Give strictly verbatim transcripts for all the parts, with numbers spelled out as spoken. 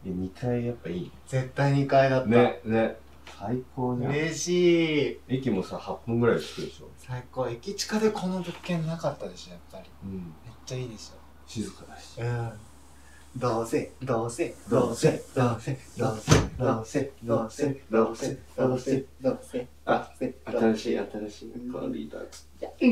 にかいやっぱいい。 絶対にかいだった。 ね、ね。最高じゃん。 嬉しい。 駅もさ、はっぷんぐらいで着くでしょ。 最高。駅近でこの物件なかったでしょ、やっぱり。 うん。 めっちゃいいでしょ。 静かだし。 うん。どうせ、どうせ、どうせ、どうせ、どうせ、どうせ、どうせ、どうせ、どうせ、どうせ、 あ、新しい、新しい。コーリーだ。 うん。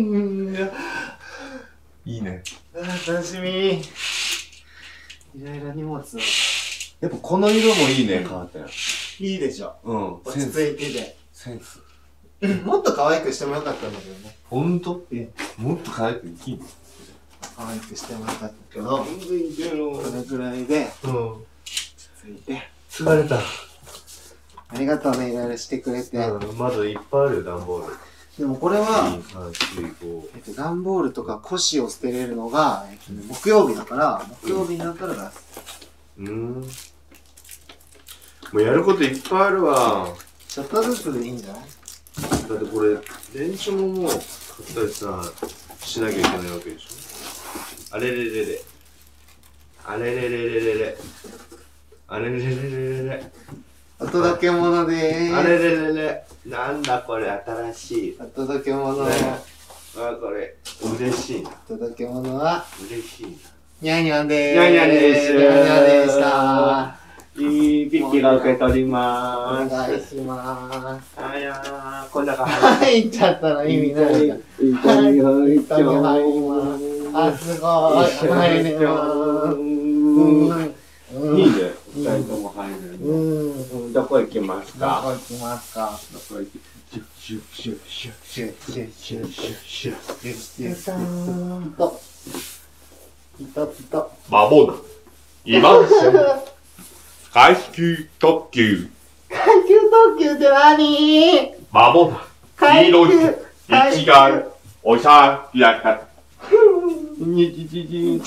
いいね。 楽しみ。いろいろ荷物を。 やっぱこの色もいいね、変わったよ。 いいでしょ。 うん。 落ち着いてて。 センス。 もっと可愛くしてもよかったんだけどね。 ほんと？もっと可愛くいきんの？ 可愛くしてもよかったけど、 全然いけるの。 これぐらいで、 うん。 落ち着いて。 疲れた。 ありがとうね、いろいろしてくれて。 うん、まだいっぱいあるよ、段ボール。 でもこれは、 に、さん、よん、ご。 えっと、段ボールとか古紙を捨てれるのが、えっとね、木曜日だから、木曜日になったら出す。 うーん。もうやることいっぱいあるわ。 ちょっとずつでいいんじゃない？ だってこれ、電池ももう買ったりさ、しなきゃいけないわけでしょ。あれれれれ。あれれれれれれ。あれれれれれれ。 お届け物でーす。 あれれれれ。なんだこれ、新しい。 お届け物。 ね、あ、これ、嬉しいな。 お届け物は、 嬉しいな。 にゃんにゃんでーす。 にゃんにゃんでーす。 にゃんにゃんでしたいいピッピが受け取りまーす。おーす。 願いしまーす。 あやー、こんな感じ。 入っちゃったの意味ないじゃん。はい、入ります。あ、すごい。入れます。 いいね。二人とも入れる。うん。どこ行きますか？ どこ行きますか？ どこ行き？シュッシュッシュッシュッシュッシュッシュッシュッシュッシュッシュッ。 ピターンと。ピタピタ。 まもなく、います回復特急。 階級特急って何？ まもなく、黄色い一眼、おさやか。 にちちち。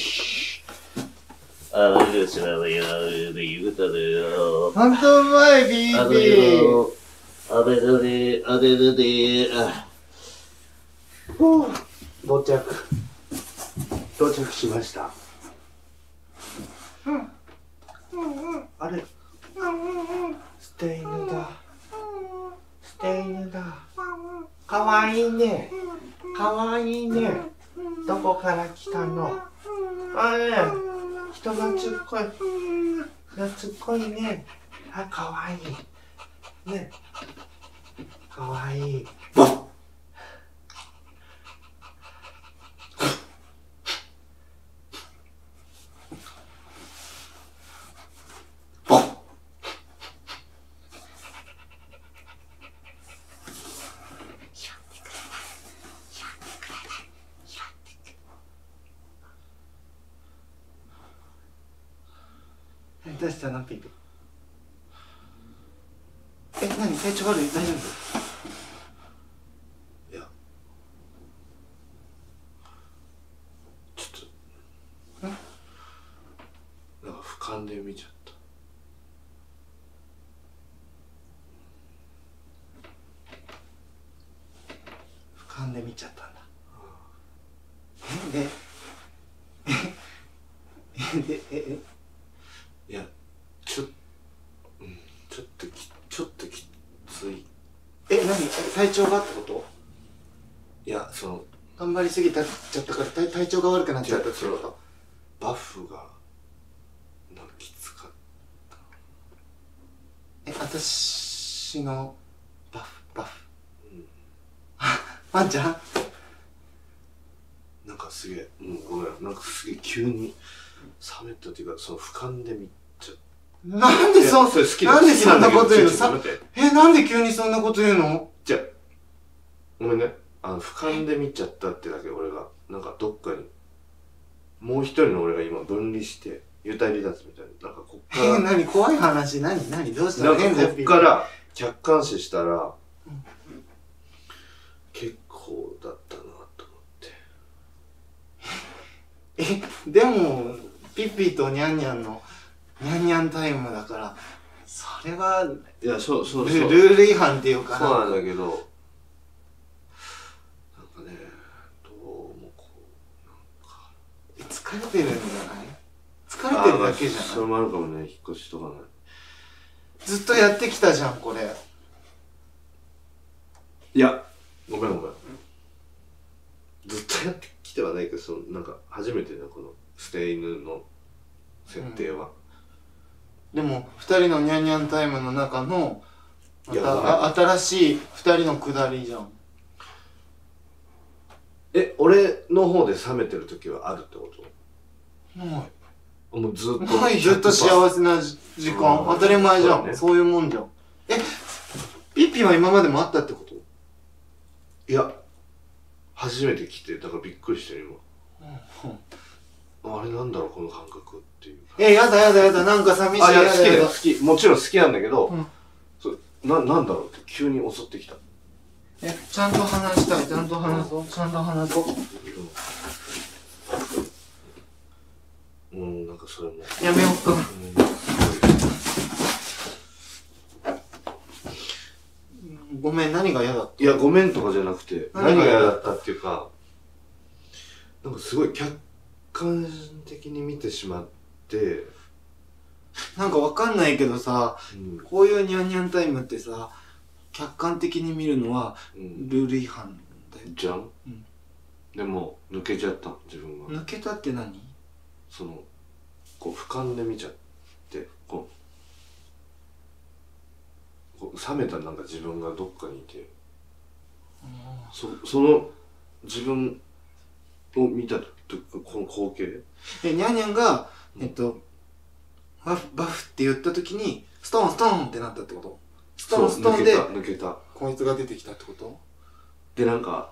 あれですよ、いや、言うたでよ。 ほんとうまい、ビービー。 あれだね、あれだね、あ。 ふぅ、到着。到着しました。あれ、捨て犬だ。捨て犬だ。かわいいね。かわいいね。どこから来たの？あれ、人懐っこい。懐っこいね。あ、かわいい。ね。かわいい。どうしたのピピ？え、何？体調悪い？大丈夫？いや、ちょっと、ん？なんか俯瞰で見ちゃった。俯瞰で見ちゃったんだ。うん、え、で、え、え、え、いや、ちょっと、うん、ちょっとき、ちょっときつい。え、何？体調がってこと？いや、その、頑張りすぎたっちゃったから体体調が悪くなっちゃったってこと？バフが、なんかきつかった。え、私の、バフ、バフ。うん。ワンちゃん？なんかすげえ、もうごめん、なんかすげえ急に冷めたっていうか、その俯瞰で見ちゃった。なんでそ、 それ好きだなんでそんなこと言うの？ 好きなんだけどちょっと待ってえ、なんで急にそんなこと言うの？ じゃあ、ごめんね。あの、俯瞰で見ちゃったってだけ俺が、なんかどっかに、もう一人の俺が今分離して、幽体離脱みたいな、なんかこっから、 えー、何怖い話？何何どうしたの？ なんかこっから客観視したら、結構だったなと思って。 え、でも、ピッピーとニャンニャンの、ニャンニャンタイムだから、それは、 いや、そうそうルそう。 ルール違反っていうかそうなんだけど、なんかね、どうもこう、なんか。 疲れてるんじゃない？疲疲れてるだけじゃない？ それもあるかもね、引っ越しとかない。 ずっとやってきたじゃん、これ。 いや、ごめんごめん。ずっとやってきてはないけど、そのなんか初めてだ、この捨て犬の設定は。 うん、でも、二人のニャンニャンタイムの中の、まいやたあ新しい二人のくだりじゃん。 え、俺の方で冷めてる時はあるってこと？ ない。 もうずっと。 ない、ずっと幸せな時間。当たり前じゃん。そうね、そういうもんじゃん。え、ピッピは今までもあったってこと？ いや、初めて来て、だからびっくりしてる今。うん、あれなんだろう、この感覚っていう。 え、やだやだやだ、なんか寂しい。 あ、いや、 やだ好きだよ、 やだ好き。もちろん好きなんだけど、 うん、 そな、なんだろうって急に襲ってきた。 え、ちゃんと話したい、ちゃんと話そう、ちゃんと話そう。 うん、うん、なんかそれも。 やめよっか。うん、ごめん、何が嫌だった？ いや、ごめんとかじゃなくて、何が嫌だったっていうか、なんかすごい客観的に見てしまって、 なんかわかんないけどさ、うん、こういうニャンニャンタイムってさ、客観的に見るのはルール違反だよ。 じゃん、うん、でも抜けちゃった自分が。 抜けたって何？ そのこう俯瞰で見ちゃってこうこう冷めたなんか自分がどっかにいて、そその自分を見た時この光景。 え、ニャンニャンがえっとバフバフって言った時にストーンストーンってなったってこと？ストーンストーンで抜けた抜けたこいつが出てきたってこと？ でなんか、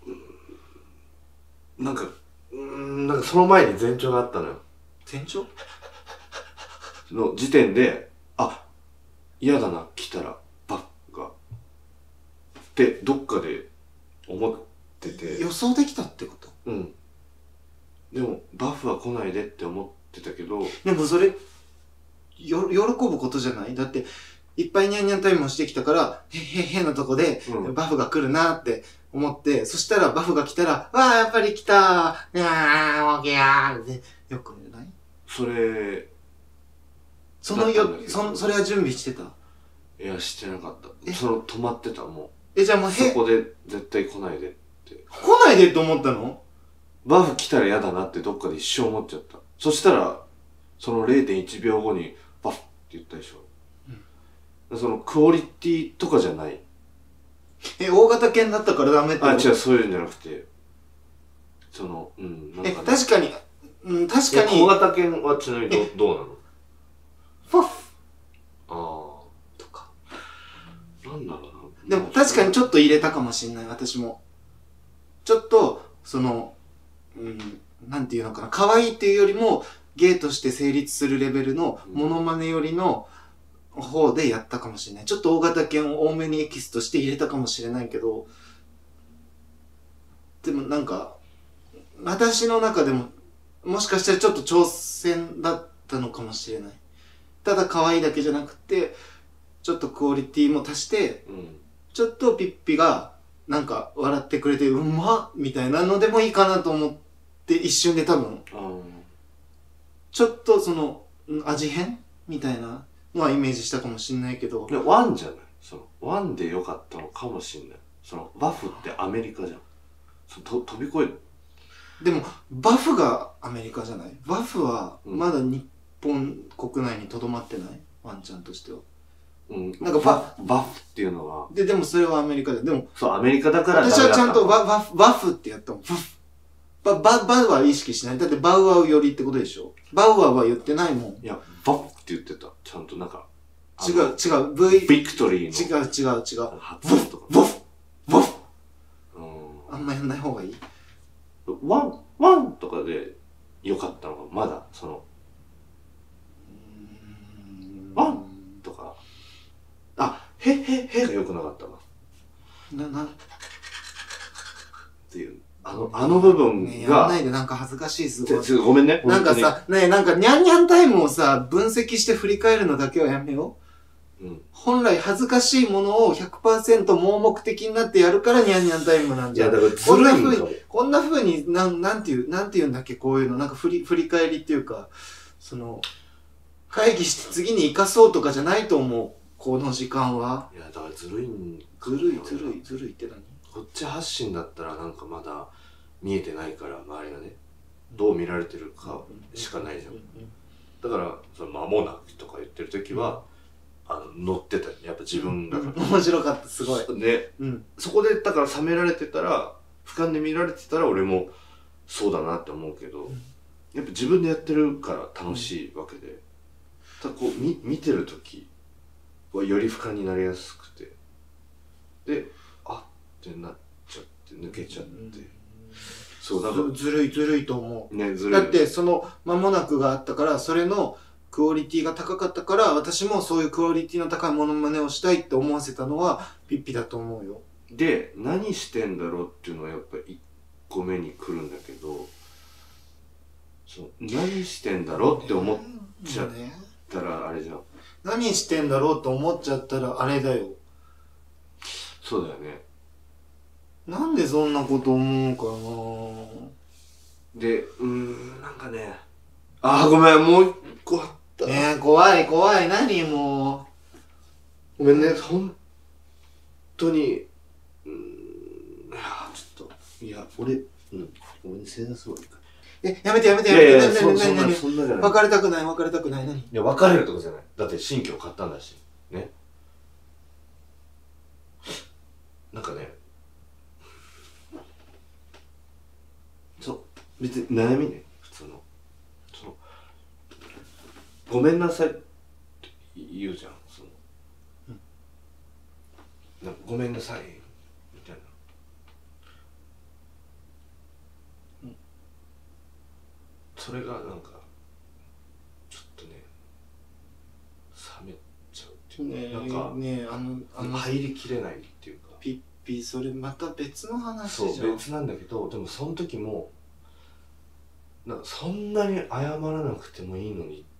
うん、なんかうんなんかその前に前兆があったのよ。 前兆の時点で、あ、嫌だな来たらバフがってどっかで思ってて。 予想できたってこと？ うん。でもバフは来ないでって思ってたけど。 でもそれよ喜ぶことじゃない？だっていっぱいニャンニャンタイムをしてきたから、へへへのとこで、うん、バフが来るなって思って、そしたらバフが来たら、わあ、やっぱり来たー、あー、オーケーーってよくない？ それ、 そのよ、そ、それは準備してた？ いや、してなかった。その、止まってた、もう。え、じゃあもうへそこで絶対来ないでって。 来ないでって思ったの？ バフ来たら嫌だなってどっかで一生思っちゃった。そしたら、その れいてんいちびょうごにバフって言ったでしょ。そのクオリティとかじゃない。 え、大型犬だったからダメってこと？ あ、違う、そういうんじゃなくて、その、うん、なんか、ね、 え、確かに、うん、確かに。 大型犬はちなみにどどうなの？ ファッああ。とか。なんだろうな。でも確かにちょっと入れたかもしんない、私も。ちょっと、その、うん、なんていうのかな、可愛いっていうよりも、芸として成立するレベルのモノマネよりの、方でやったかもしれない。ちょっと大型犬を多めにエキスとして入れたかもしれないけど、でもなんか、私の中でも、もしかしたらちょっと挑戦だったのかもしれない。ただ可愛いだけじゃなくて、ちょっとクオリティも足して、うん、ちょっとピッピがなんか笑ってくれて、うまっみたいなのでもいいかなと思って一瞬で多分、うん、ちょっとその味変みたいな、まあイメージしたかもしんないけど。 でワンじゃない、そのワンで良かったのかもしんない。そのバフってアメリカじゃん。そと飛び越える。 でもバフがアメリカじゃない？バフはまだ日本国内にとどまってない？ワンちゃんとしては。 うん。なんかババフっていうのは。 ででもそれはアメリカで、でもそうアメリカだから私はちゃんとババフバフってやったもん。バババウは意識しない。だってバウアウよりってことでしょ。バウアウは言ってないもん。 いやバフって言ってた。ちゃんとなんか。 違う違う。V。 ビクトリーの。違う違う違う。 発音とか。 ボフボフうん。あんまやんない方がいい。 ワンワンとかで良かったのがまだその。ワンとか。あ、へへへが良くなかったな。 なな。 っていう。あの、あの部分が。 ね、やんないでなんか恥ずかしいすごい。 ごめんね。 なんかさ、ねえ、なんかニャンニャンタイムをさ、分析して振り返るのだけはやめよう。うん、本来恥ずかしいものを ひゃくパーセント 盲目的になってやるからニャンニャンタイムなんじゃん。いや、だからずるいんだよ。こんな風に、こんな風に、なん、なんていう、なんていうんだっけ、こういうの。なんか振り、振り返りっていうか、 その会議して次に生かそうとかじゃないと思う、この時間は。 いやだからずるいんずるいずるいずるいって何？ こっち発信だったらなんかまだ見えてないから、周りがねどう見られてるかしかないじゃん。だからその間もなくとか言ってる時は、うん、あの乗ってたよやっぱ自分だから、 うん、面白かった、すごいね、うん、そこでだから冷められてたら、俯瞰で見られてたら俺もそうだなって思うけど、うん、やっぱ自分でやってるから楽しいわけで、うん、ただこう見見てる時はより俯瞰になりやすくて、であってなっちゃって抜けちゃって、うん、そうだからずるいずるいと思う、 ね、ずるい。 だってその間もなくがあったから、それのクオリティが高かったから、私もそういうクオリティの高いモノマネをしたいって思わせたのはピッピだと思うよ。 で何してんだろうっていうのはやっぱいっこめに来るんだけど、そう何してんだろうって思っちゃったらあれじゃん。 何してんだろうと思っちゃったらあれだよ。 そうだよね。 なんでそんなこと思うかな。で、うーん、なんかね、あーごめん、もう一個あった。 ねえ、怖い怖い、何もう。ごめんね、ほんとに、うーん、いやちょっと、いや、俺、うん、ごめんね、正座するわ。 え、やめてやめてやめて。 いやいや、そんな、そんなじゃない。 別れたくない、別れたくない、何？いや、別れるとかじゃない。だって新居買ったんだし、ね。なんかね、そう、別に悩みね、普通の。その、ごめんなさいって言うじゃん、その。うん、なんかごめんなさい、みたいな。うん、それがなんか、ちょっとね、冷めちゃうっていうか、ね、なんか、ね、あの、あの入りきれないっていうか。 ピッピ、それまた別の話じゃん。 そう、別なんだけど、でもその時も、なんかそんなに謝らなくてもいいのにって。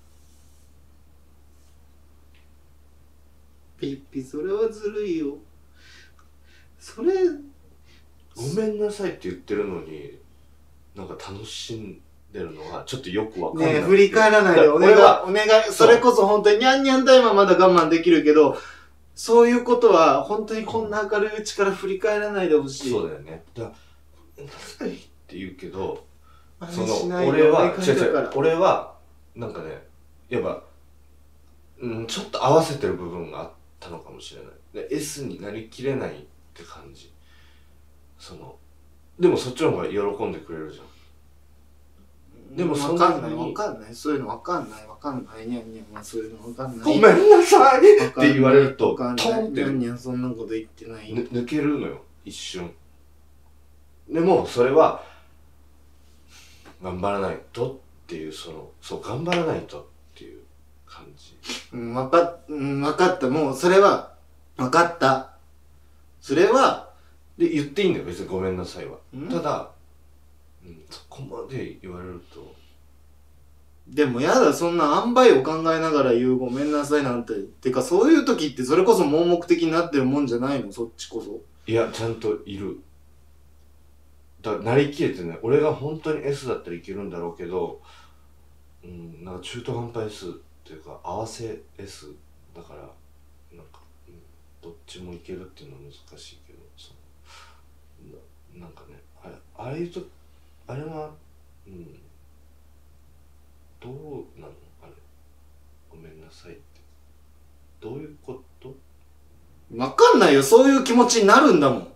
ピッピ、それはずるいよ。それ、 ごめんなさいって言ってるのに、なんか楽しんでるのはちょっとよくわかんない。 ねえ、振り返らないでお願い、お願い。それこそ本当にニャンニャンタイムはまだ我慢できるけど、そういうことは本当にこんな明るいうちから振り返らないでほしい。 そうだよね。だから、ごめんなさいって言うけど、 その俺は違う違う俺はなんかね、やっぱ、うん、ちょっと合わせてる部分があったのかもしれない。で S になりきれないって感じ。そのでもそっちの方が喜んでくれるじゃん。でもそんなにわかんない、そういうのわかんない、わかんない、にゃんにゃんはそういうのわかんない。 ごめんなさいって言われるとトンってにゃんにゃんそんなこと言ってない。 抜けるのよ一瞬。でもそれは頑張らないとっていう、そのそう頑張らないとっていう感じ。 うん、わか、うん、わかった。もうそれはわかった。それはで言っていいんだよ別にごめんなさいは。ただ、うん、そこまで言われると。 でもやだ、そんな塩梅を考えながら言うごめんなさいなんて。てかそういう時ってそれこそ盲目的になってるもんじゃないの、そっちこそ。 いやちゃんといる。だなりきれてね、俺が本当に S だったらいけるんだろうけど、うん、なんか中途半端 S っていうか合わせ S だから、なんか、うん、どっちもいけるっていうのは難しいけど、その な, なんかね、あれああいうとあれは、うん、どうなのあれ、ごめんなさいってどういうこと？ わかんないよ、そういう気持ちになるんだもん。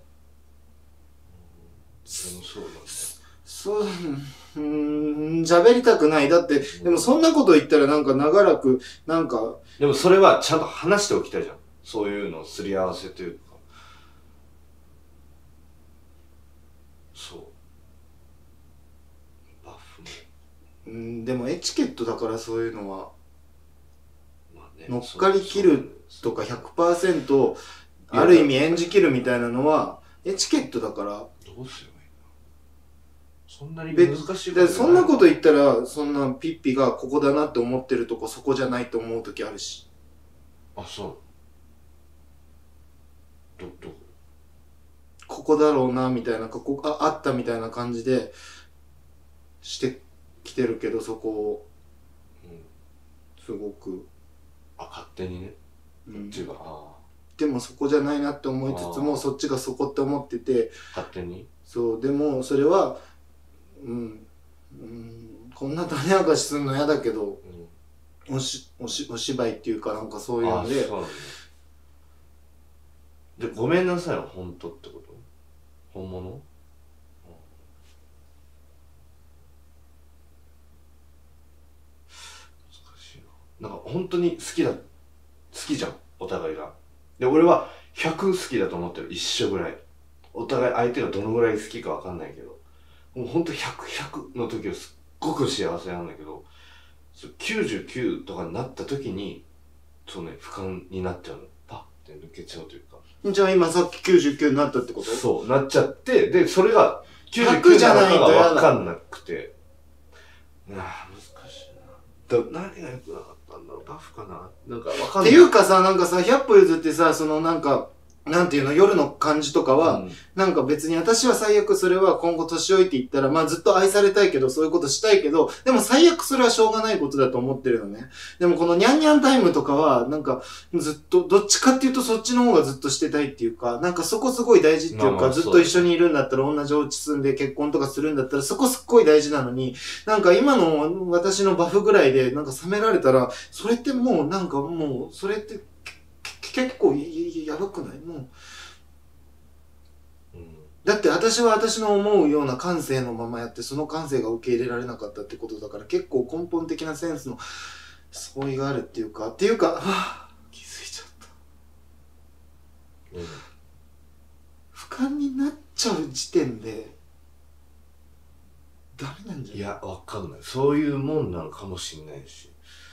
そうなんだ。 そう、うーん、喋りたくない。だって、でもそんなこと言ったらなんか長らく、なんか。 でもそれはちゃんと話しておきたいじゃん。そういうのをすり合わせというか。そう。バッフも。 うん、でもエチケットだからそういうのは。 まあね、 乗っかりきるとか ひゃくパーセント ある意味演じきるみたいなのは、エチケットだから。 どうすればいいの？そんなに難しいことでそんなこと言ったら、そんなピッピがここだなって思ってるとこそこじゃないと思う時あるし。 あ、そう。ど、どこ？ ここだろうなみたいな、ここああったみたいな感じでしてきてるけど、そこをすごく。 あ、勝手にね。 うん、 こっちが。あでもそこじゃないなって思いつつも、そっちがそこって思ってて。 勝手にそう、でもそれは、うん、うん、こんな種明かしするの嫌だけど、うん、おし、おし、お芝居っていうかなんかそういうので。そうなんだね。 で、ごめんなさいは本当ってこと？本物？難しいな。なんか本当に好きだ、好きじゃん、お互いが。で、俺はひゃく好きだと思ってる、一緒ぐらい。お互い相手がどのぐらい好きかわかんないけど、もうほんとひゃく、ひゃくの時はすっごく幸せなんだけど、きゅうじゅうきゅうとかになった時に、そうね、俯瞰になっちゃうの。パッて抜けちゃうというか。 じゃあ今さっききゅうじゅうきゅうになったってこと？ そう、なっちゃって、で、それがきゅうじゅうきゅうなのかがわかんなくて。ああ、難しいな。だ、何が良くなかったんだろう、バフかな、なんかわかんない。 っていうかさ、なんかさ、ひゃっぽ譲ってさ、そのなんか、なんていうの、夜の感じとかは、うん、なんか別に私は最悪それは今後年老いていったら、まあずっと愛されたいけど、そういうことしたいけど、でも最悪それはしょうがないことだと思ってるのね。でもこのニャンニャンタイムとかは、なんかずっと、どっちかっていうとそっちの方がずっとしてたいっていうか、なんかそこすごい大事っていうか、まあまあずっと一緒にいるんだったら、同じお家住んで結婚とかするんだったら、そこすっごい大事なのに、なんか今の私のバフぐらいで、なんか冷められたら、それってもうなんかもう、それって結構やばくない？もう。だって私は私の思うような感性のままやって、その感性が受け入れられなかったってことだから、結構根本的なセンスの相違があるっていうか、っていうか、はぁ、気づいちゃった。うん。俯瞰になっちゃう時点で、ダメなんじゃない？ いや、わかんない。そういうもんなのかもしんないし。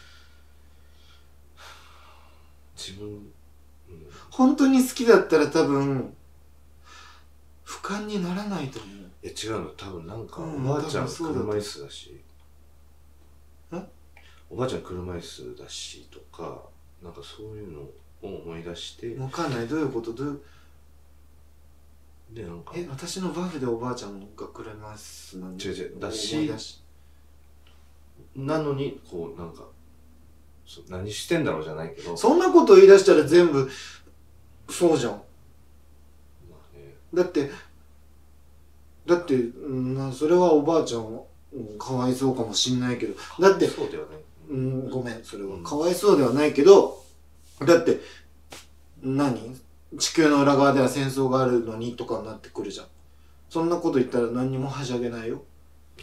自分、うん、 本当に好きだったら多分、俯瞰にならないと思う。 いや違うの、多分なんかおばあちゃん車椅子だし、うん、おばあちゃん車椅子だしとか、なんかそういうのを思い出して。 わかんない、どういうこと？どういう。 でなんかえ、私のバフでおばあちゃんが車椅子なんで。 違う違う、だしなのにこうなんかそ何してんだろうじゃないけど、 そんなこと言い出したら全部そうじゃん。だって、だって、うん、それはおばあちゃんは、うん、かわいそうかもしんないけど、だって、 そうではない、 うん、ごめん、それは、うん、かわいそうではないけど、だって、何？地球の裏側では戦争があるのにとかになってくるじゃん。そんなこと言ったら何にもはしゃげないよ。うん、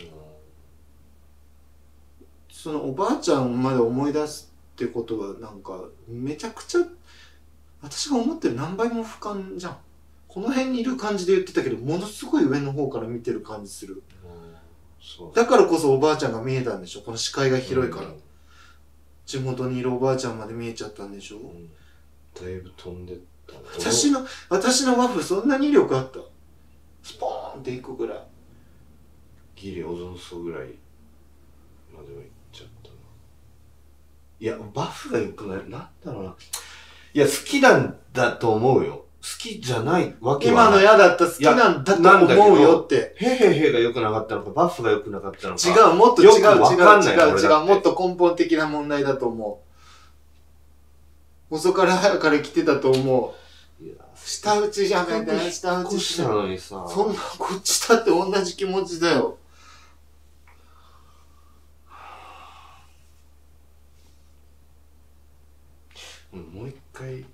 そのおばあちゃんまで思い出すってことは、なんか、めちゃくちゃ、私が思ってる何倍も俯瞰じゃん。この辺にいる感じで言ってたけど、ものすごい上の方から見てる感じする。そうだからこそおばあちゃんが見えたんでしょ、この視界が広いから。うん、地元にいるおばあちゃんまで見えちゃったんでしょ。うん、 だいぶ飛んでった。 私の、私のワッフルそんなに威力あった？スポーンっていくぐらい。 ギリオゾン層ぐらいまでは行っちゃったな。いや、バフが良くない、なんだろうな。いや、好きなんだと思うよ。好きじゃないわけはない。 今の嫌だった好きなんだと思うよって。 へへへが良くなかったのか、バッフが良くなかったのか。 違う、もっと違う、違う、違う、違う、もっと根本的な問題だと思う。遅から早から来てたと思う。いや、下打ちじゃないんだよ、下打ちしたのにさ。 そんな、こっちだって同じ気持ちだよ。 もう一回、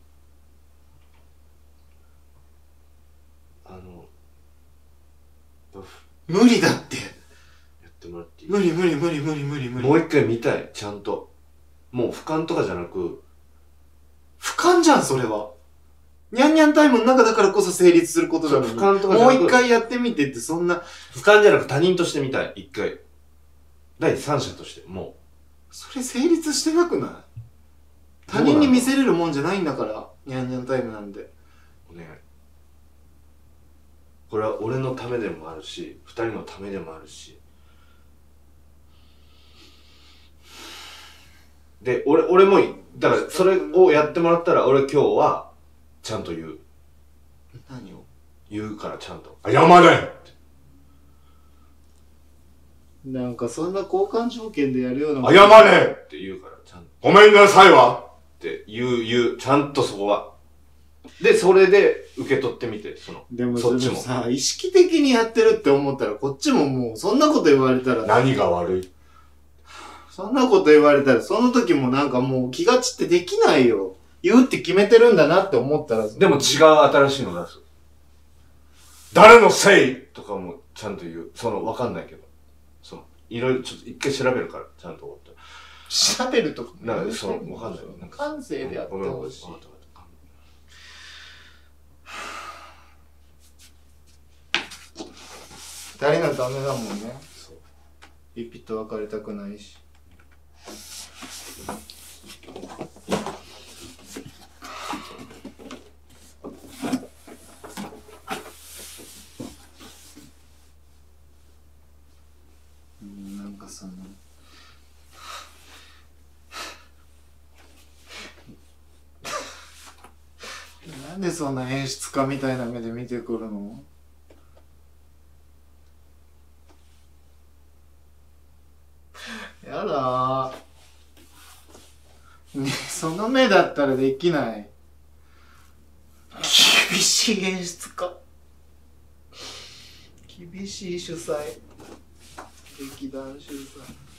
あのバフ無理だってやってもらっていい？ 無理無理無理無理無理無理。 もう一回見たい、ちゃんと。もう俯瞰とかじゃなく、 俯瞰じゃんそれは。ニャンニャンタイムの中だからこそ成立することなのに、俯瞰とかじゃなくもう一回やってみてって、そんな俯瞰じゃなく他人として見たい、一回。第三者として。もうそれ成立してなくない？他人に見せれるもんじゃないんだから、ニャンニャンタイムなんで。 お願い。これは俺のためでもあるし、二人のためでもあるし。で、俺、俺も、だからそれをやってもらったら、俺今日は、ちゃんと言う。 何を？ 言うからちゃんと。謝れって。 なんかそんな交換条件でやるような。 謝れって言うから、ちゃんと。ごめんなさいわって言う、言う、ちゃんとそこは。で、それで受け取ってみて、その。 でもそっちもさ、意識的にやってるって思ったら、こっちももう、そんなこと言われたら。 何が悪い？ そんなこと言われたら、その時もなんかもう気が散ってできないよ。言うって決めてるんだなって思ったら。 でも違う新しいの出す。誰のせいとかもちゃんと言う。その、わかんないけど。その、いろいろちょっと一回調べるから、ちゃんと終わった。 調べるとか。 なんか、その、わかんない。なんか感性でやってほしい。 ごめんわかったわかった二人のためだもんね。そう。ピピと別れたくないし。うん、なんかそのなんでそんな演出家みたいな目で見てくるの？やだー、ね、その目だったらできない。厳しい演出家、厳しい主催、劇団主催。